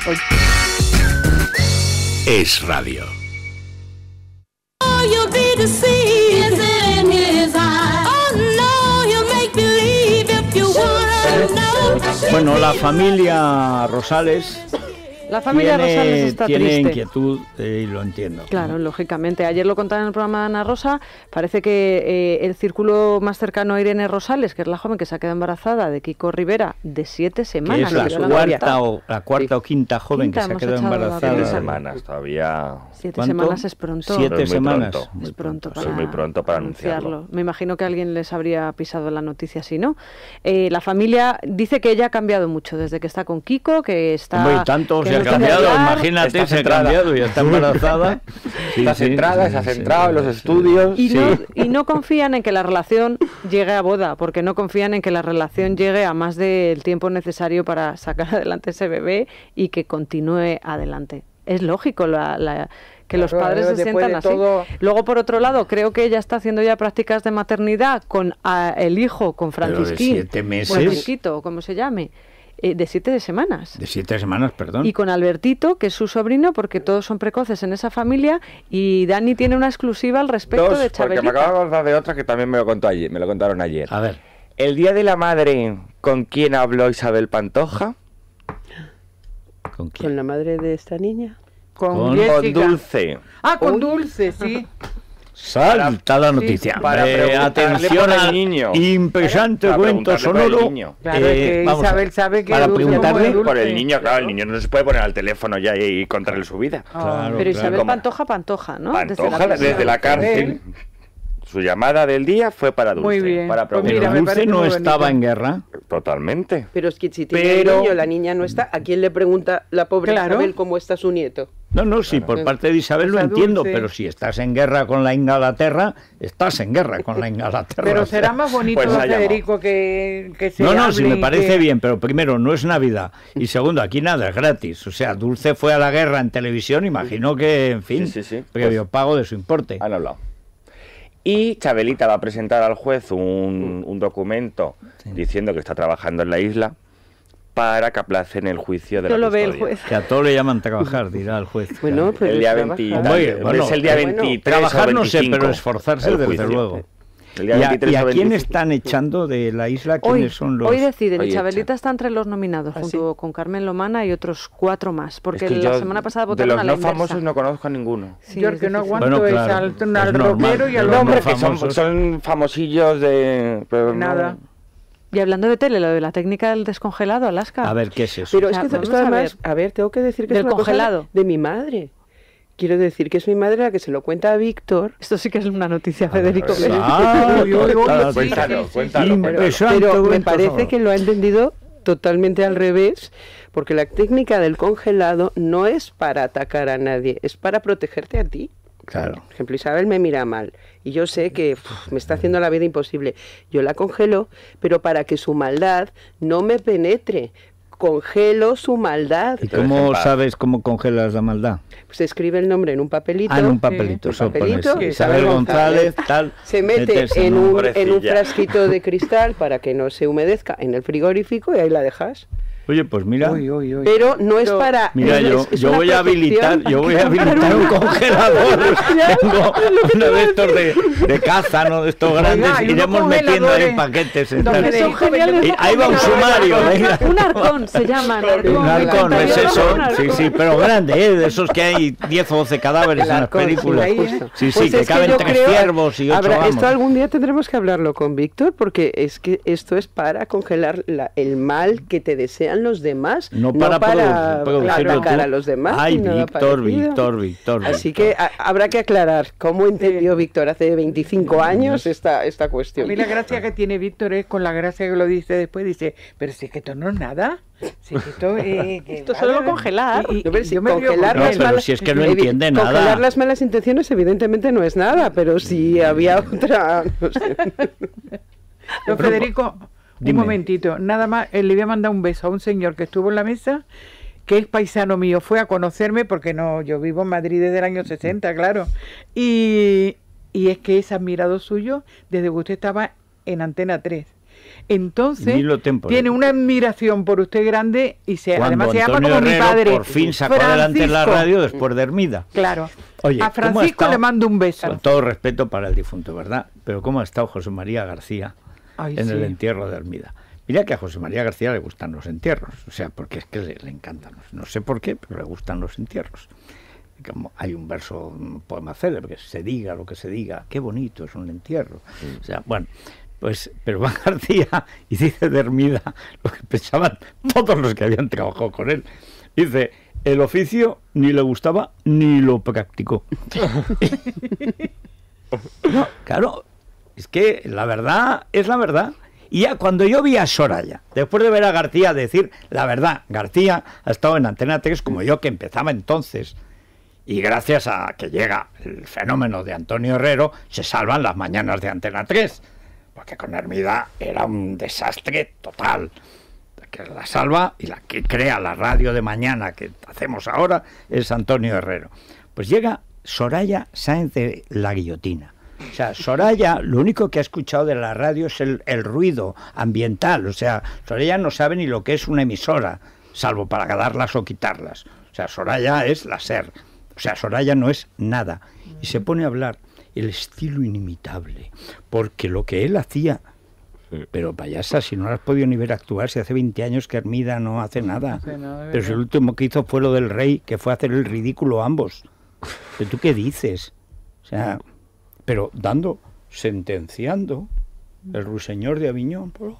Speaker 1: Es radio.
Speaker 3: Bueno, la familia Rosales
Speaker 8: La familia Rosales está
Speaker 3: tiene
Speaker 8: triste.
Speaker 3: inquietud y lo entiendo.
Speaker 8: Claro, lógicamente. Ayer lo contaba en el programa de Ana Rosa. Parece que el círculo más cercano a Irene Rosales, que es la joven que se ha quedado embarazada, de Kiko Rivera, de 7
Speaker 3: Que
Speaker 8: semanas.
Speaker 3: es la
Speaker 8: que yo la
Speaker 3: cuarta o quinta joven
Speaker 8: Quinta,
Speaker 3: que se ha
Speaker 8: hemos
Speaker 3: quedado
Speaker 8: echado la
Speaker 7: 7
Speaker 3: embarazada.
Speaker 8: cuenta.
Speaker 7: semanas todavía.
Speaker 8: 7
Speaker 3: ¿Cuánto?
Speaker 8: semanas es pronto.
Speaker 3: 7
Speaker 7: muy
Speaker 3: semanas.
Speaker 7: pronto.
Speaker 3: Muy
Speaker 8: Es pronto
Speaker 7: Eso es muy pronto para anunciarlo.
Speaker 8: Me imagino que alguien les habría pisado la noticia si no. La familia dice que ella ha cambiado mucho desde que está con Kiko, que está...
Speaker 3: Hombre, y tanto
Speaker 8: que
Speaker 3: se
Speaker 8: no
Speaker 3: ha
Speaker 8: quiere
Speaker 3: cambiado,
Speaker 8: hablar.
Speaker 3: imagínate,
Speaker 7: Está
Speaker 3: se ha
Speaker 7: centrada.
Speaker 3: cambiado y está embarazada. Sí,
Speaker 7: Está
Speaker 3: sí,
Speaker 7: centrada,
Speaker 3: sí,
Speaker 7: se ha
Speaker 3: sí,
Speaker 7: centrado en los
Speaker 3: sí.
Speaker 7: estudios.
Speaker 8: Y no confían en que la relación llegue a boda, porque no confían en que la relación llegue a más del tiempo necesario para sacar adelante ese bebé y que continúe adelante. Es lógico que los
Speaker 5: Claro,
Speaker 8: padres se
Speaker 5: después
Speaker 8: sientan
Speaker 5: de
Speaker 8: así.
Speaker 5: todo-
Speaker 8: Luego, por otro lado, creo que ella está haciendo ya prácticas de maternidad con el hijo, con
Speaker 3: Pero de
Speaker 8: Francisquín.
Speaker 3: 7 meses.
Speaker 8: Francisquito, como se llame. De 7 semanas.
Speaker 3: De 7 semanas, perdón.
Speaker 8: Y con Albertito, que es su sobrino, porque todos son precoces en esa familia, y Dani tiene una exclusiva al respecto
Speaker 7: Dos,
Speaker 8: de
Speaker 7: porque me
Speaker 8: Chabelita.
Speaker 7: acabo de acordar de otra que también me lo contó ayer, me lo contaron ayer.
Speaker 3: A ver,
Speaker 7: El Día de la Madre, ¿con quién habló Isabel Pantoja?
Speaker 3: ¿con quién?
Speaker 6: Con la madre de esta niña.
Speaker 5: Con
Speaker 3: Con
Speaker 5: Jessica.
Speaker 7: Con Dulce.
Speaker 5: Ah, con Dulce, sí.
Speaker 3: Salta la noticia.
Speaker 7: para preguntarle
Speaker 3: atención
Speaker 7: por el
Speaker 3: al
Speaker 7: niño.
Speaker 3: impresionante
Speaker 7: Para
Speaker 3: cuento
Speaker 7: preguntarle por el
Speaker 3: sonoro.
Speaker 7: niño.
Speaker 5: Claro, es que
Speaker 3: vamos a
Speaker 5: Isabel
Speaker 3: ver,
Speaker 5: sabe que
Speaker 3: para
Speaker 5: Dulce como
Speaker 3: preguntarle
Speaker 5: es Dulce.
Speaker 7: Por el niño, claro, el niño no se puede poner al teléfono ya y contarle su vida.
Speaker 3: Claro,
Speaker 8: Pero Isabel
Speaker 7: ¿Cómo?
Speaker 8: Pantoja, ¿no?
Speaker 7: Pantoja,
Speaker 8: prisión.
Speaker 7: desde la cárcel. Su llamada del día fue para Dulce.
Speaker 5: Muy bien.
Speaker 7: Para
Speaker 5: Pues
Speaker 3: Pero
Speaker 5: mira, me
Speaker 7: preguntar.
Speaker 5: parece
Speaker 3: Dulce no
Speaker 5: muy
Speaker 3: estaba
Speaker 5: bonito.
Speaker 3: en guerra.
Speaker 7: Totalmente.
Speaker 6: Pero es que si tiene
Speaker 7: Pero-
Speaker 6: el niño, la niña no está, ¿a quién le pregunta la pobre
Speaker 5: Claro.
Speaker 6: Isabel cómo está su nieto?
Speaker 3: No, sí, por parte de Isabel lo
Speaker 5: Esa
Speaker 3: entiendo,
Speaker 5: Dulce.
Speaker 3: pero si estás en guerra con la Inglaterra, estás en guerra con la Inglaterra.
Speaker 5: Pero
Speaker 3: o sea.
Speaker 5: será más bonito,
Speaker 7: Pues ha
Speaker 5: Federico, que se
Speaker 3: No,
Speaker 5: hable
Speaker 3: sí me
Speaker 5: y
Speaker 3: parece
Speaker 5: que-
Speaker 3: bien, pero primero, no es Navidad. Y segundo, aquí nada es gratis. O sea, Dulce fue a la guerra en televisión, imagino que, en fin,
Speaker 7: Sí.
Speaker 3: previo pago de su importe.
Speaker 7: Han hablado. Y Chabelita va a presentar al juez un documento diciendo que está trabajando en la isla para que aplacen el juicio de
Speaker 8: No
Speaker 7: la
Speaker 8: lo ve el
Speaker 7: custodia.
Speaker 8: juez.
Speaker 3: Que a todo le llaman trabajar, dirá el juez.
Speaker 6: Bueno,
Speaker 3: Claro.
Speaker 6: pues
Speaker 7: El día
Speaker 6: trabaja.
Speaker 7: 20,
Speaker 3: Hombre, bueno,
Speaker 7: es el día
Speaker 6: bueno,
Speaker 7: 23
Speaker 3: trabajar
Speaker 7: o
Speaker 3: no sé,
Speaker 7: 25,
Speaker 3: pero esforzarse
Speaker 7: el
Speaker 3: desde
Speaker 7: juicio.
Speaker 3: luego.
Speaker 7: El día
Speaker 3: ¿Y
Speaker 7: 23
Speaker 3: a
Speaker 7: o
Speaker 3: quién
Speaker 7: 25.
Speaker 3: están echando de la isla?
Speaker 8: Hoy,
Speaker 3: ¿Quiénes son los...?
Speaker 8: hoy deciden,
Speaker 7: Hoy
Speaker 8: y Chabelita
Speaker 7: echan.
Speaker 8: está entre los nominados,
Speaker 6: ¿Ah,
Speaker 8: junto con Carmen Lomana y otros 4 más, porque
Speaker 7: Es que
Speaker 8: la
Speaker 7: yo
Speaker 8: semana pasada
Speaker 7: de
Speaker 8: votaron
Speaker 7: los
Speaker 8: a la
Speaker 7: no
Speaker 8: inversa.
Speaker 7: famosos no conozco a ninguno.
Speaker 8: Sí,
Speaker 5: Yo
Speaker 8: es
Speaker 5: el que no
Speaker 8: difícil.
Speaker 5: aguanto
Speaker 3: Bueno,
Speaker 5: es
Speaker 3: claro,
Speaker 5: al
Speaker 3: es
Speaker 5: al
Speaker 3: normal.
Speaker 5: rockero y al
Speaker 3: Los
Speaker 7: No,
Speaker 5: hombre.
Speaker 7: hombre, que
Speaker 3: famosos.
Speaker 7: son famosillos de... pero no-
Speaker 5: Nada.
Speaker 8: Y hablando de tele, lo de la técnica del descongelado, Alaska.
Speaker 3: A ver, ¿qué es eso?
Speaker 6: Pero
Speaker 8: O
Speaker 6: es
Speaker 8: sea,
Speaker 6: que
Speaker 8: vamos
Speaker 6: esto
Speaker 8: a
Speaker 6: además,
Speaker 8: ver.
Speaker 6: a ver, tengo que decir que
Speaker 8: Del
Speaker 6: es una cosa
Speaker 8: congelado.
Speaker 6: de mi madre. Quiero decir que es mi madre la que se lo cuenta a Víctor.
Speaker 8: Esto sí que es una noticia, Federico.
Speaker 7: ver.
Speaker 3: Ah,
Speaker 5: Uy, uy, uy,
Speaker 3: cuéntalo,
Speaker 5: sí,
Speaker 7: Cuéntalo,
Speaker 5: sí, sí.
Speaker 7: cuéntalo.
Speaker 3: Impresionante
Speaker 6: Pero me
Speaker 3: cuento
Speaker 6: parece
Speaker 3: sonoro.
Speaker 6: que lo ha entendido totalmente al revés, porque la técnica del congelado no es para atacar a nadie, es para protegerte a ti.
Speaker 3: Claro.
Speaker 6: Por ejemplo, Isabel me mira mal y yo sé que me está haciendo la vida imposible. Yo la congelo, pero para que su maldad no me penetre. Congelo su maldad.
Speaker 3: ¿Y
Speaker 7: Te dejen
Speaker 3: cómo
Speaker 7: paz.
Speaker 3: sabes cómo congelas la maldad?
Speaker 6: Se escribe el nombre en un papelito.
Speaker 3: Ah, en un papelito.
Speaker 6: un
Speaker 3: eso
Speaker 6: papelito,
Speaker 3: pones
Speaker 6: que
Speaker 3: Isabel
Speaker 6: Isabel
Speaker 3: González, tal.
Speaker 6: Se mete
Speaker 3: metes
Speaker 6: en un
Speaker 7: pobrecilla.
Speaker 6: frasquito de cristal para que no se humedezca en el frigorífico y ahí la dejas.
Speaker 3: Oye, pues mira,
Speaker 6: Pero no es para...
Speaker 3: mira,
Speaker 6: es
Speaker 3: yo
Speaker 6: una
Speaker 3: voy a habilitar un congelador. Tengo uno de estos de caza, ¿no? De estos grandes.
Speaker 5: Oiga,
Speaker 3: Iremos metiendo ahí en paquetes.
Speaker 8: Son geniales.
Speaker 3: Ahí va un sumario. Venga.
Speaker 8: Un arcón se llama.
Speaker 3: Un halcón, es eso. Sí, pero grande, de esos que hay 10 o 12 cadáveres en las películas. Sí,
Speaker 6: Pues
Speaker 3: que
Speaker 6: es
Speaker 3: caben
Speaker 6: yo
Speaker 3: 3
Speaker 6: creo,
Speaker 3: ciervos y 8 amos.
Speaker 6: Esto algún día tendremos que hablarlo con Víctor, porque es que esto es para congelar el mal que te desean los demás,
Speaker 3: no para
Speaker 6: atacar a los demás.
Speaker 3: Ay, Víctor.
Speaker 6: Así que habrá que aclarar cómo entendió Víctor hace 25 años esta cuestión.
Speaker 5: A mí la gracia que tiene Víctor es con la gracia que lo dice después, dice, pero si es que esto no es nada. Si es que
Speaker 8: esto solo lo congelar.
Speaker 3: Pero si es que no entiende nada.
Speaker 6: Congelar las malas intenciones evidentemente no es nada, pero si había otra... No sé.
Speaker 5: Don Federico, un momentito, nada más, le voy a mandar un beso a un señor que estuvo en la mesa, que es paisano mío, fue a conocerme porque yo vivo en Madrid desde el año 60, claro, y es que es admirado suyo desde que usted estaba en Antena 3. Entonces, tiene una admiración por usted grande y además se llama como mi padre.
Speaker 3: Por fin sacó adelante la radio después de Hermida.
Speaker 5: Claro.
Speaker 3: Oye,
Speaker 5: a Francisco le mando un beso.
Speaker 3: Con todo respeto para el difunto, ¿verdad? Pero ¿cómo ha estado José María García en el entierro de Hermida? Mira que a José María García le gustan los entierros, o sea, porque es que le encantan. No sé por qué, pero le gustan los entierros. Como hay un verso, un poema célebre, que se diga lo que se diga, qué bonito es un entierro. O sea, bueno... Pues, pero Juan García, y dice de Hermida lo que pensaban todos los que habían trabajado con él. Dice, el oficio ni le gustaba ni lo practicó. No, claro, es que la verdad es la verdad. Y ya cuando yo vi a Soraya, después de ver a García decir la verdad, García ha estado en Antena 3 como yo, que empezaba entonces. Y gracias a que llega el fenómeno de Antonio Herrero, se salvan las mañanas de Antena 3. Porque con Hermida era un desastre total. La que la salva y la que crea la radio de mañana que hacemos ahora es Antonio Herrero. Pues llega Soraya Sáenz de la Guillotina. O sea, Soraya lo único que ha escuchado de la radio es el ruido ambiental. O sea, Soraya no sabe ni lo que es una emisora, salvo para darlas o quitarlas. O sea, Soraya es la SER. O sea, Soraya no es nada. Y se pone a hablar. El estilo inimitable, porque lo que él hacía, pero payasa, si no lo has podido ni ver actuar, si hace 20 años que Hermida no hace nada, pero si el último que hizo fue lo del Rey, que fue hacer el ridículo a ambos. ¿Pero tú qué dices? O sea, pero sentenciando, el ruiseñor de Aviñón, pero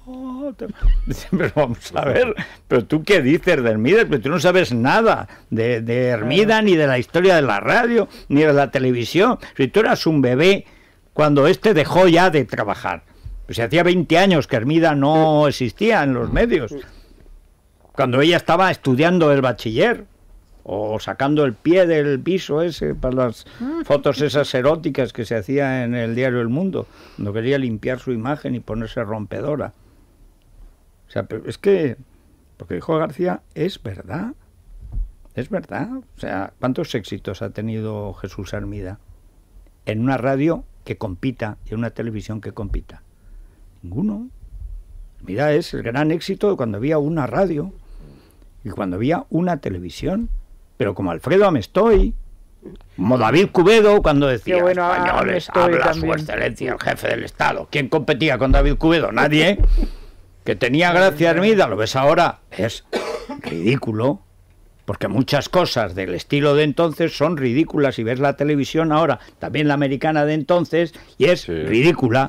Speaker 3: vamos a ver, pero tú qué dices de Hermida, pero tú no sabes nada de Hermida, ni de la historia de la radio, ni de la televisión. Si tú eras un bebé cuando dejó ya de trabajar, pues hacía 20 años que Hermida no existía en los medios, cuando ella estaba estudiando el bachiller o sacando el pie del piso ese para las fotos esas eróticas que se hacía en el diario El Mundo, cuando quería limpiar su imagen y ponerse rompedora. O sea, pero es que lo que dijo García es verdad. Es verdad. O sea, ¿cuántos éxitos ha tenido Jesús Hermida en una radio que compita y en una televisión que compita? Ninguno. Hermida es el gran éxito de cuando había una radio y cuando había una televisión. Pero como Alfredo Amestoy, como David Cubedo, cuando decía, españoles, habla su excelencia, el jefe del Estado. ¿Quién competía con David Cubedo? Nadie. Que tenía gracia Hermida, lo ves ahora, es ridículo, porque muchas cosas del estilo de entonces son ridículas, y ves la televisión ahora, también la americana de entonces, y es ridícula.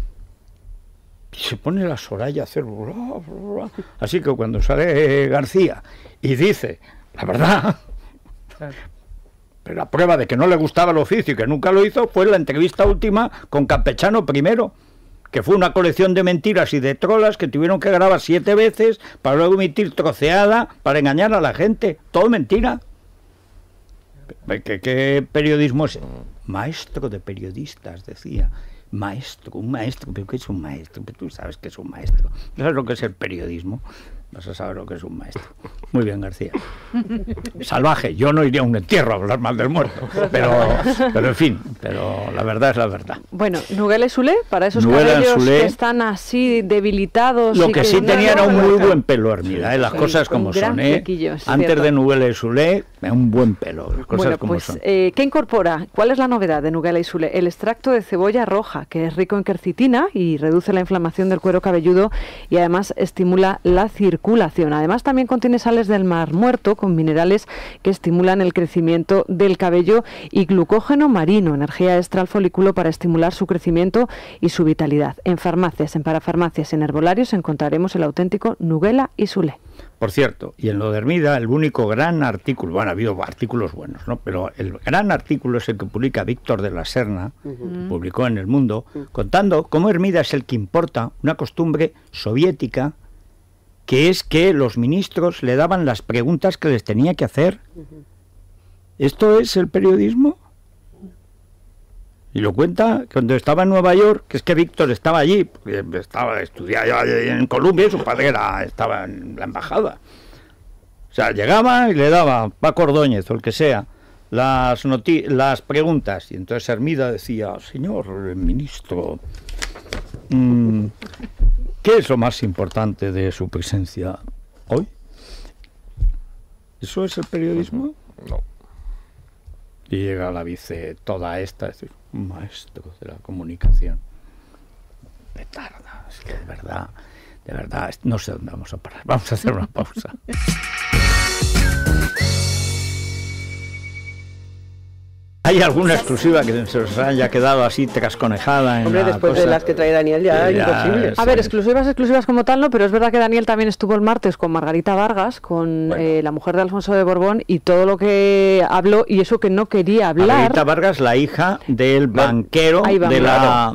Speaker 3: Y se pone la Soraya a hacer... Así que cuando sale García y dice la verdad... Pero la prueba de que no le gustaba el oficio y que nunca lo hizo fue la entrevista última con Campechano I, que fue una colección de mentiras y de trolas que tuvieron que grabar 7 veces para luego emitir troceada para engañar a la gente. Todo mentira. ¿Qué periodismo es? Maestro de periodistas, decía. Maestro, un maestro. ¿Pero qué es un maestro? Pero tú sabes que es un maestro. ¿No sabes lo que es el periodismo? Vas a saber lo que es un maestro. Muy bien, García. Salvaje. Yo no iría a un entierro a hablar mal del muerto. Pero en fin. pero la verdad es la verdad.
Speaker 8: Bueno, Nugela y Soler, para esos
Speaker 3: Nugela
Speaker 8: cabellos
Speaker 3: Soler,
Speaker 8: que están así debilitados.
Speaker 3: Lo
Speaker 8: y
Speaker 3: que sí tenía era un
Speaker 8: no,
Speaker 3: muy buen pelo, Hermida, las
Speaker 8: Sí,
Speaker 3: cosas
Speaker 8: con
Speaker 3: como
Speaker 8: gran
Speaker 3: son.
Speaker 8: flequillo, es
Speaker 3: Antes
Speaker 8: cierto.
Speaker 3: de Nugela y Soler, un buen pelo, las cosas
Speaker 8: Bueno,
Speaker 3: como
Speaker 8: pues,
Speaker 3: son.
Speaker 8: ¿qué incorpora? ¿Cuál es la novedad de Nugela y Soler? El extracto de cebolla roja, que es rico en quercitina y reduce la inflamación del cuero cabelludo y además estimula la circulación. Además, también contiene sales del mar muerto con minerales que estimulan el crecimiento del cabello y glucógeno marino, energía extra al folículo para estimular su crecimiento y su vitalidad. En farmacias, en parafarmacias, en herbolarios encontraremos el auténtico Nugela y Soler.
Speaker 3: Por cierto, y en lo de Hermida, el único gran artículo, bueno, ha habido artículos buenos, ¿no? Pero el gran artículo es el que publica Víctor de la Serna, publicó en El Mundo, contando cómo Hermida es el que importa una costumbre soviética, que es que los ministros le daban las preguntas que les tenía que hacer. ¿Esto es el periodismo? Y lo cuenta cuando estaba en Nueva York, que es que Víctor estaba allí, estudiaba en Columbia y su padre estaba en la embajada. O sea, llegaba y le daba Paco Ordóñez o el que sea las preguntas. Y entonces Hermida decía, señor ministro, ¿qué es lo más importante de su presencia hoy? ¿Eso es el periodismo?
Speaker 7: No.
Speaker 3: Y llega la vice toda esta, es decir, un maestro de la comunicación. Petarda, es que de verdad, no sé dónde vamos a parar. Vamos a hacer una pausa. ¿Hay alguna exclusiva que se os haya quedado así trasconejada?
Speaker 6: Hombre, después de las que trae Daniel ya es imposible.
Speaker 8: A ver, exclusivas como tal no, pero es verdad que Daniel también estuvo el martes con Margarita Vargas, con la mujer de Alfonso de Borbón, y todo lo que habló, y eso que no quería hablar.
Speaker 3: Margarita Vargas, la hija del banquero de la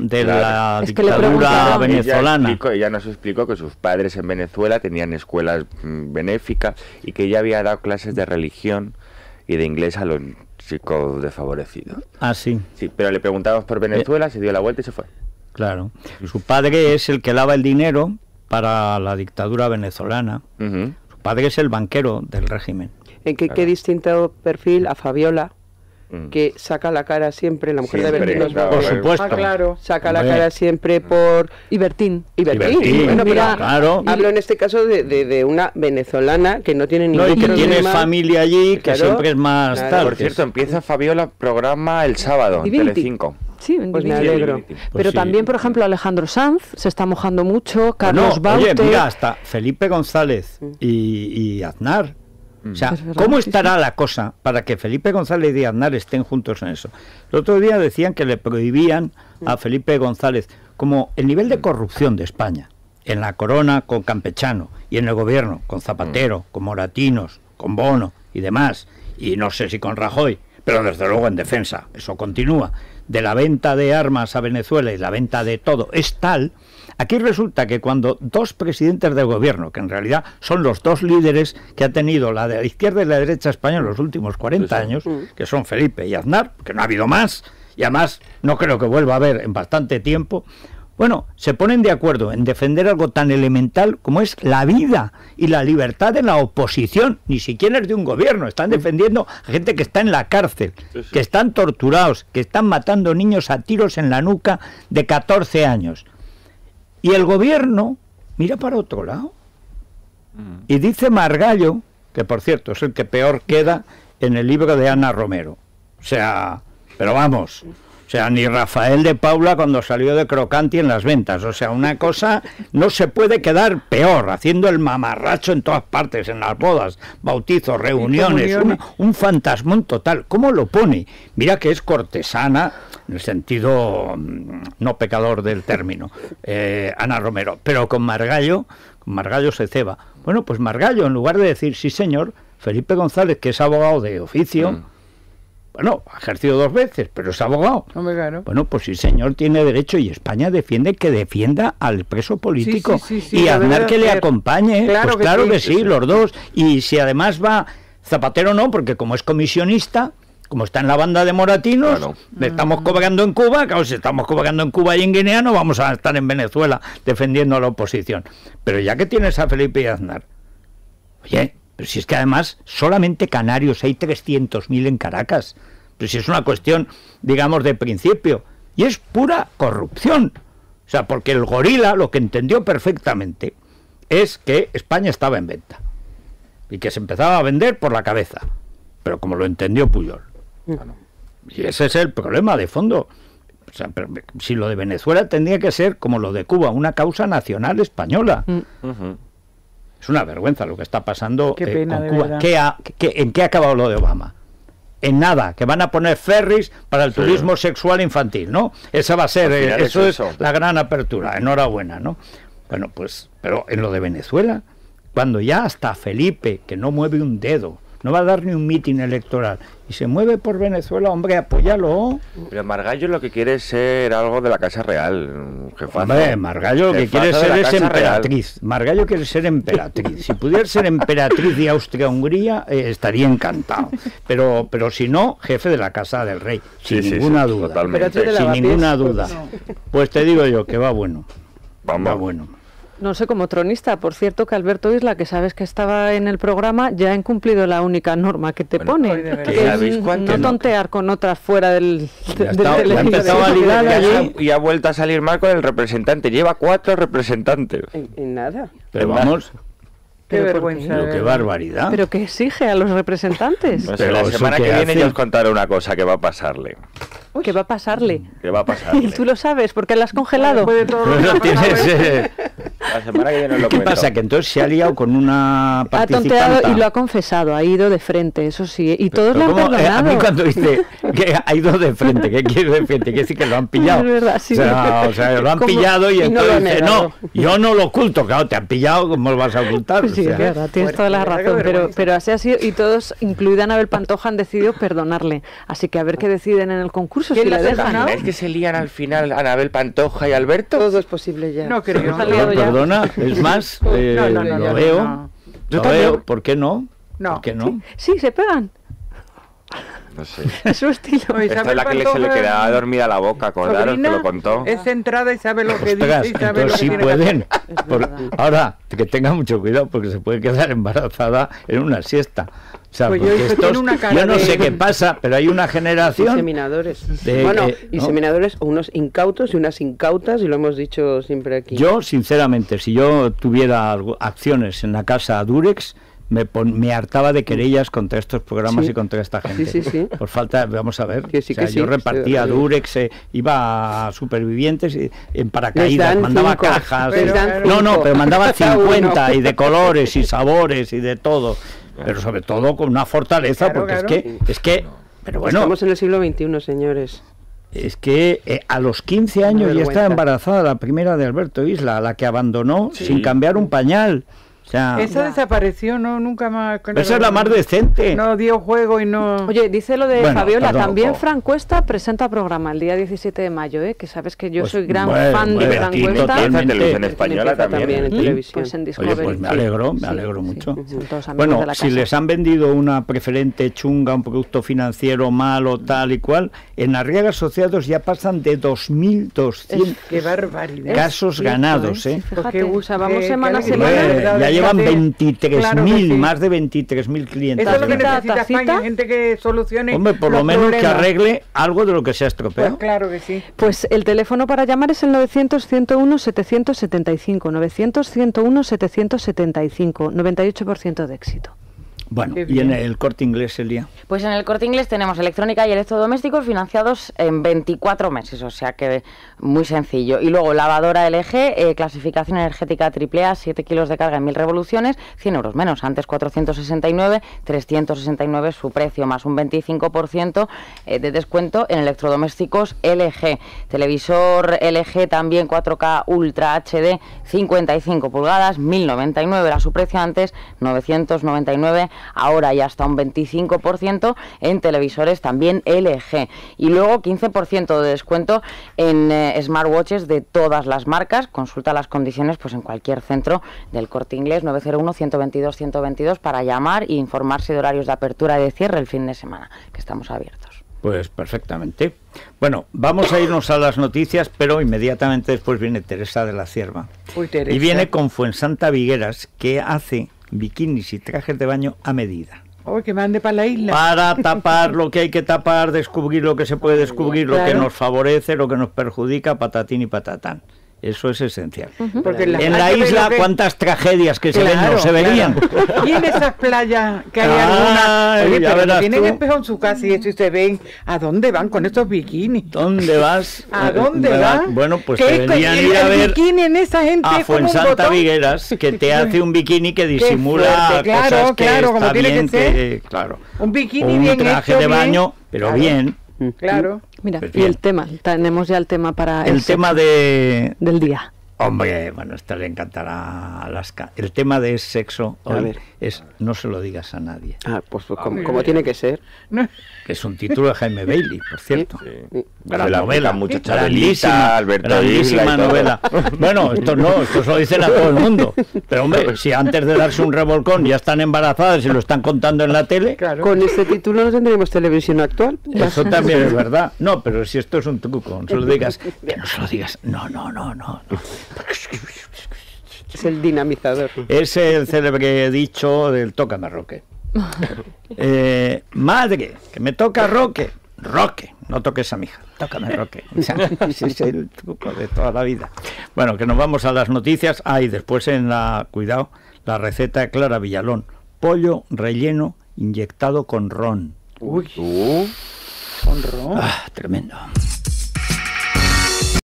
Speaker 3: dictadura venezolana.
Speaker 7: Ella nos explicó que sus padres en Venezuela tenían escuelas benéficas y que ella había dado clases de religión y de inglés a los chicos desfavorecidos.
Speaker 3: Ah, sí.
Speaker 7: Sí, pero le preguntamos por Venezuela, se dio la vuelta y se fue.
Speaker 3: Claro. Su padre es el que lava el dinero para la dictadura venezolana. Su padre es el banquero del régimen.
Speaker 6: ¿En qué distinto perfil a Fabiola, que saca la cara siempre, la mujer de Bertín?
Speaker 3: Por supuesto.
Speaker 5: Claro.
Speaker 6: Saca la cara siempre por...
Speaker 8: Y Bertín.
Speaker 6: Bueno,
Speaker 3: mira, claro.
Speaker 6: Hablo en este caso de una venezolana que no tiene ningún
Speaker 3: No, y que
Speaker 6: problema.
Speaker 3: tiene familia allí, que
Speaker 6: Claro,
Speaker 3: siempre es más
Speaker 6: claro.
Speaker 3: tal.
Speaker 7: Por cierto, empieza Fabiola programa el sábado en
Speaker 8: Divinity.
Speaker 7: Telecinco.
Speaker 8: Sí,
Speaker 6: Pues me alegro.
Speaker 8: Pero
Speaker 3: sí.
Speaker 8: también, por ejemplo, Alejandro Sanz se está mojando mucho, Carlos
Speaker 3: Bueno, oye,
Speaker 8: Baute.
Speaker 3: mira, hasta Felipe González y Aznar. O sea,
Speaker 8: Es verdad,
Speaker 3: ¿cómo
Speaker 8: sí,
Speaker 3: estará la cosa para que Felipe González y Aznar estén juntos en eso? El otro día decían que le prohibían a Felipe González, como el nivel de corrupción de España, en la corona con Campechano, y en el gobierno con Zapatero, con Moratinos, con Bono y demás, y no sé si con Rajoy, pero desde luego en defensa, eso continúa, de la venta de armas a Venezuela y la venta de todo, es tal. Aquí resulta que cuando dos presidentes del gobierno, que en realidad son los dos líderes que ha tenido la de la izquierda y la derecha española en los últimos 40 años, que son Felipe y Aznar, que no ha habido más, y además no creo que vuelva a haber en bastante tiempo, bueno, se ponen de acuerdo en defender algo tan elemental como es la vida y la libertad de la oposición, ni siquiera es de un gobierno, están defendiendo a gente que está en la cárcel, que están torturados, que están matando niños a tiros en la nuca de 14 años. Y el gobierno mira para otro lado y dice Margallo, que por cierto es el que peor queda en el libro de Ana Romero. O sea, pero vamos, o sea, ni Rafael de Paula cuando salió de Crocanti en las ventas. O sea, una cosa no se puede quedar peor, haciendo el mamarracho en todas partes, en las bodas, bautizos, reuniones, un fantasmón total. ¿Cómo lo pone? Mira que es cortesana, en el sentido no pecador del término, Ana Romero, pero con Margallo se ceba. Bueno, pues Margallo, en lugar de decir sí señor, Felipe González, que es abogado de oficio, bueno, ha ejercido 2 veces, pero es abogado.
Speaker 5: Claro.
Speaker 3: Bueno, pues sí señor, tiene derecho, y España defiende que defienda al preso político,
Speaker 5: sí,
Speaker 3: y Aznar que le acompañe,
Speaker 5: claro,
Speaker 3: pues claro que sí, los dos, y si además va Zapatero no, porque como es comisionista, como está en la banda de Moratinos,
Speaker 7: claro,
Speaker 3: le estamos cobrando en Cuba, claro, si estamos cobrando en Cuba y en Guinea, no vamos a estar en Venezuela defendiendo a la oposición. Pero ya que tienes a Felipe y Aznar, oye, pero si es que además solamente canarios hay 300.000 en Caracas, Pues si es una cuestión, digamos, de principio. Y es pura corrupción. O sea, porque el gorila lo que entendió perfectamente es que España estaba en venta. Y que se empezaba a vender por la cabeza. Pero como lo entendió Pujol. Y ese es el problema de fondo. O sea, pero si lo de Venezuela tendría que ser como lo de Cuba, una causa nacional española. Es una vergüenza lo que está pasando
Speaker 5: Qué pena,
Speaker 3: con
Speaker 5: de
Speaker 3: Cuba.
Speaker 5: verdad.
Speaker 3: ¿En qué ha acabado lo de Obama? En nada, que van a poner ferries para el turismo sexual infantil, ¿no? Esa va a ser, eso es la gran apertura, enhorabuena, ¿no? Bueno, pues, pero en lo de Venezuela, cuando ya hasta Felipe, que no mueve un dedo, no va a dar ni un mitin electoral, y se mueve por Venezuela, hombre, apóyalo.
Speaker 7: Pero Margallo lo que quiere es ser algo de la Casa Real, jefazo.
Speaker 3: Hombre, Margallo lo que quiere ser es emperatriz. Real. Margallo quiere ser emperatriz. Si pudiera ser emperatriz de Austria-Hungría, estaría encantado. Pero si no, jefe de la Casa del Rey, sin ninguna duda.
Speaker 7: Totalmente.
Speaker 3: Sin ninguna duda. Pues te digo yo que va bueno.
Speaker 7: Vamos.
Speaker 3: Va bueno.
Speaker 8: No sé, como tronista, por cierto, que Alberto Isla, que sabes que estaba en el programa, ya ha incumplido la única norma que te pone, que es no tontear con otras fuera del
Speaker 7: televisor. Y ha vuelto a salir mal con el representante, lleva 4 representantes.
Speaker 6: En nada.
Speaker 3: Pero vamos...
Speaker 5: Qué vergüenza.
Speaker 3: Pero qué barbaridad.
Speaker 8: Pero que exige a los representantes.
Speaker 7: No sé, la semana que viene ya os contaré una cosa que va a pasarle.
Speaker 8: ¿Qué va a pasarle?
Speaker 7: ¿Qué va a pasarle?
Speaker 8: Y tú lo sabes, porque la has congelado.
Speaker 7: La semana que viene os lo
Speaker 3: ¿Qué
Speaker 7: cuento.
Speaker 3: pasa? Que entonces se ha liado con una
Speaker 8: Ha
Speaker 3: participante.
Speaker 8: tonteado y lo ha confesado, ha ido de frente, eso sí. Y todos lo han perdonado.
Speaker 3: A mí cuando dice que ha ido de frente, ¿qué quiere de frente? Quiere decir que lo han pillado.
Speaker 8: Es verdad, sí.
Speaker 3: O sea, lo han pillado y entonces dice, no, yo no lo oculto. Claro, te han pillado, ¿cómo lo vas a ocultar?
Speaker 8: Sí, es verdad, tienes toda la razón, pero así ha sido, y todos, incluida Anabel Pantoja, han decidido perdonarle. Así que a ver qué deciden en el concurso, si le dejan.
Speaker 7: ¿Es que se lían al final Anabel Pantoja y Alberto?
Speaker 6: Todo es posible ya.
Speaker 5: No creo.
Speaker 3: Perdona, es más, lo veo. Lo veo, ¿por qué no?
Speaker 5: No.
Speaker 3: ¿Por qué no?
Speaker 8: Sí, se pegan.
Speaker 7: No sé.
Speaker 8: Es su estilo.
Speaker 7: Esta es la que se le quedaba dormida la boca, acordaros que lo contó.
Speaker 5: Es centrada y sabe lo que
Speaker 3: Ostras,
Speaker 5: dice y sabe lo
Speaker 3: entonces
Speaker 5: que
Speaker 3: sí
Speaker 5: tiene
Speaker 3: pueden.
Speaker 5: que hacer.
Speaker 3: Ahora, que tenga mucho cuidado porque se puede quedar embarazada en una siesta. O sea,
Speaker 5: Pues
Speaker 3: porque
Speaker 5: yo,
Speaker 3: estos,
Speaker 5: tiene una cara
Speaker 3: yo no
Speaker 5: de-
Speaker 3: sé qué pasa, pero hay una generación
Speaker 6: Inseminadores.
Speaker 3: de
Speaker 6: Bueno,
Speaker 3: que- ¿no?
Speaker 6: inseminadores, unos incautos y unas incautas, y lo hemos dicho siempre aquí.
Speaker 3: Yo, sinceramente, si yo tuviera acciones en la casa Durex, me hartaba de querellas contra estos programas
Speaker 6: Sí.
Speaker 3: y contra esta gente.
Speaker 6: Sí.
Speaker 3: Por falta, vamos a ver,
Speaker 6: Que sí,
Speaker 3: o sea,
Speaker 6: que
Speaker 3: yo
Speaker 6: sí,
Speaker 3: repartía
Speaker 6: sí.
Speaker 3: Durex, iba a supervivientes en
Speaker 6: Les
Speaker 3: paracaídas,
Speaker 6: dan
Speaker 3: mandaba
Speaker 6: 5,
Speaker 3: cajas.
Speaker 6: les dan
Speaker 3: No,
Speaker 6: 5.
Speaker 3: pero mandaba
Speaker 6: Cada
Speaker 3: 50
Speaker 6: uno.
Speaker 3: y de colores y sabores y de todo. Pero sobre todo con una fortaleza,
Speaker 5: Claro,
Speaker 3: porque
Speaker 5: claro.
Speaker 3: es que, pero bueno,
Speaker 6: Estamos en el siglo XXI, señores.
Speaker 3: es que a los 15 años ya
Speaker 6: vergüenza.
Speaker 3: estaba embarazada la primera de Alberto Isla, la que abandonó sin cambiar un pañal. O sea,
Speaker 5: Esa desapareció, no, nunca más.
Speaker 3: esa es la más decente.
Speaker 5: No dio juego y no.
Speaker 8: Oye, dice lo de
Speaker 3: Bueno,
Speaker 8: Fabiola,
Speaker 3: perdón,
Speaker 8: también
Speaker 3: oh.
Speaker 8: Fran Cuesta presenta programa el día 17 de mayo, que sabes que yo
Speaker 3: Pues,
Speaker 8: soy gran
Speaker 3: bueno,
Speaker 8: fan de
Speaker 3: bueno,
Speaker 8: Fran
Speaker 3: aquí
Speaker 8: Cuesta.
Speaker 3: totalmente.
Speaker 7: Empieza en televisión
Speaker 3: Empieza
Speaker 7: española también.
Speaker 6: en
Speaker 3: ¿Sí?
Speaker 6: televisión.
Speaker 8: Pues en Discovery.
Speaker 3: Oye, pues me alegro mucho.
Speaker 8: Son todos amigos de
Speaker 3: Bueno,
Speaker 8: la
Speaker 3: si
Speaker 8: casa.
Speaker 3: les han vendido una preferente chunga, un producto financiero malo, tal y cual, en Arriaga Asociados ya pasan de 2.200
Speaker 5: Qué barbaridad.
Speaker 3: casos
Speaker 8: cierto,
Speaker 3: ganados, ¿eh?
Speaker 8: Fíjate,
Speaker 5: Porque,
Speaker 8: o sea, vamos
Speaker 5: qué
Speaker 8: semana a
Speaker 5: alegría,
Speaker 8: semana.
Speaker 5: de verdad,
Speaker 3: Ya llevan
Speaker 5: fíjate.
Speaker 3: 23.000,
Speaker 5: Claro que sí.
Speaker 3: más de 23.000 clientes.
Speaker 5: Eso es lo que
Speaker 8: Tacita,
Speaker 5: necesita
Speaker 8: tacita.
Speaker 5: España, gente que solucione.
Speaker 3: Hombre, por
Speaker 5: los
Speaker 3: lo menos que
Speaker 5: problemas.
Speaker 3: arregle algo de lo que se ha
Speaker 5: Pues
Speaker 3: estropeado.
Speaker 5: claro que sí.
Speaker 8: Pues el teléfono para llamar es el 900-101-775, 900-101-775, 98% de éxito.
Speaker 3: Bueno,
Speaker 5: Qué
Speaker 3: y en
Speaker 5: bien.
Speaker 3: el Corte Inglés, Elia.
Speaker 2: Pues en el Corte Inglés tenemos electrónica y electrodomésticos financiados en 24 meses, o sea que muy sencillo. Y luego lavadora LG, clasificación energética AAA, 7 kilos de carga en 1000 revoluciones, 100 euros menos. Antes 469, 369 su precio, más un 25% de descuento en electrodomésticos LG. Televisor LG también 4K Ultra HD, 55 pulgadas, 1099 era su precio antes, 999. Ahora ya hasta un 25% en televisores también LG. Y luego 15% de descuento en smartwatches de todas las marcas. Consulta las condiciones pues en cualquier centro del Corte Inglés, 901-122-122 para llamar e informarse de horarios de apertura y de cierre el fin de semana, que estamos abiertos.
Speaker 3: Pues perfectamente. Bueno, vamos a irnos a las noticias, pero inmediatamente después viene Teresa de la Cierva.
Speaker 5: Uy, Teresa.
Speaker 3: Y viene con Fuensanta Vigueras, que hace bikinis y trajes de baño a medida.
Speaker 5: Oh, que mande para la isla.
Speaker 3: Para tapar lo que hay que tapar, descubrir lo que se puede descubrir, lo que nos favorece, lo que nos perjudica, patatín y patatán. Eso es esencial.
Speaker 5: Porque
Speaker 3: en la isla, ¿cuántas tragedias que se ven no se verían?
Speaker 5: Y en esas playas que hay algunas, oye, pero tienen espejo en su casa y eso, y se ven, ¿a dónde van con estos bikinis?
Speaker 3: ¿Dónde vas?
Speaker 5: ¿A dónde vas?
Speaker 3: Bueno, pues te deberían ir a ver
Speaker 5: bikini en esa gente
Speaker 3: a Fuensanta Vigueras, que te hace un bikini que disimula cosas que está como tiene bien, que ser. Claro.
Speaker 5: Un bikini
Speaker 3: un
Speaker 5: bien
Speaker 3: traje
Speaker 5: hecho,
Speaker 3: de baño,
Speaker 5: bien.
Speaker 3: pero
Speaker 5: Claro.
Speaker 3: bien.
Speaker 5: Claro.
Speaker 8: Mira,
Speaker 3: Pues
Speaker 8: y el tema, tenemos ya el tema para
Speaker 3: el tema
Speaker 8: del día.
Speaker 3: Hombre, bueno, esto le encantará a Alaska. El tema de sexo hoy es no se lo digas a nadie.
Speaker 6: Ah, pues como tiene que ser.
Speaker 3: Que es un título de Jaime Bailey, por cierto.
Speaker 7: Sí.
Speaker 3: Gran
Speaker 7: La
Speaker 3: novela,
Speaker 7: mucha Chabelita, Alberto
Speaker 3: grandísima
Speaker 7: Isla y todo.
Speaker 3: novela. Bueno, esto no, esto se lo dicen a todo el mundo. Pero hombre, si antes de darse un revolcón ya están embarazadas y lo están contando en la tele,
Speaker 5: Claro.
Speaker 6: Con este título no tendremos televisión actual.
Speaker 3: eso también es verdad. No, pero si esto es un truco, no se lo digas, que no se lo digas. No.
Speaker 6: Es el dinamizador.
Speaker 3: Es el célebre dicho del tócame Roque. Madre, que me toca Roque. Roque, no toques a mi hija, tócame Roque. O sea, ese es el truco de toda la vida. Bueno, que nos vamos a las noticias. Y después cuidado, la receta de Clara Villalón. Pollo relleno inyectado con ron.
Speaker 5: Uy, con ron.
Speaker 3: Tremendo.